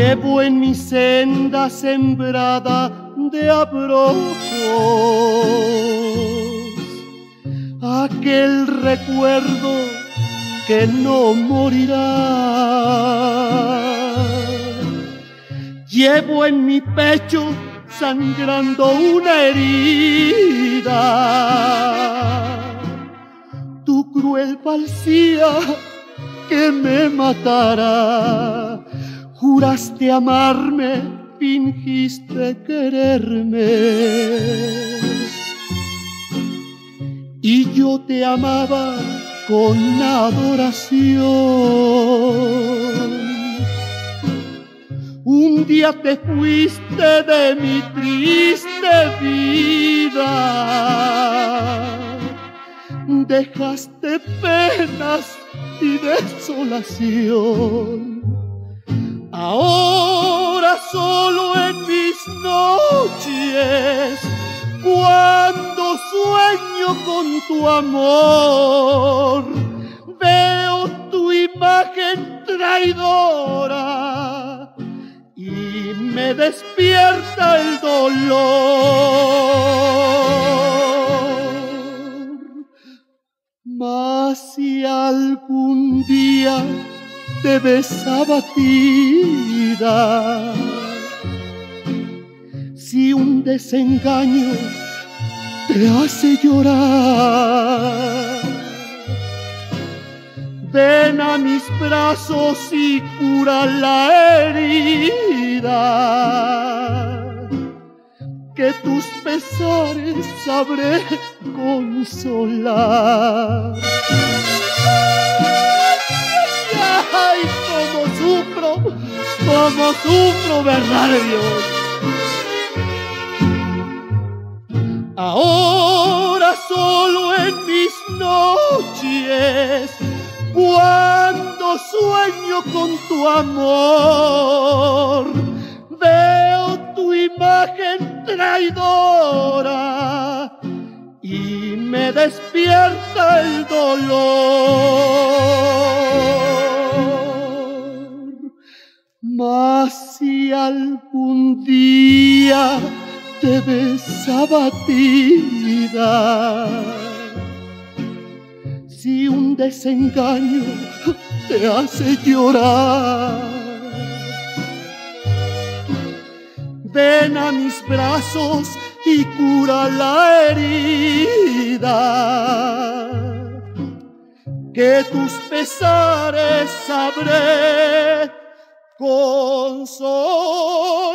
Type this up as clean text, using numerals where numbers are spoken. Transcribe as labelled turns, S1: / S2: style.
S1: Llevo en mi senda sembrada de abrojos aquel recuerdo que no morirá. Llevo en mi pecho sangrando una herida. Tu cruel falsía que me matara. Juraste amarme, fingiste quererme. Y yo te amaba con adoración. Un día te fuiste de mi triste vida. Dejaste penas y desolación. Ahora solo en mis noches, cuando sueño con tu amor, veo tu imagen traidora y me despierta el dolor. Mas si algún día te ves abatida, si un desengaño te hace llorar, ven a mis brazos y cura la herida, que tus pesares sabré consolar. ¡Ay, cómo sufro, verdad de Dios! Ahora solo en mis noches, cuando sueño con tu amor, veo tu imagen traidora y me despierta el dolor. Mas si algún día te ves abatida, si un desengaño te hace llorar, ven a mis brazos y cura la herida, que tus pesares sabré consolar.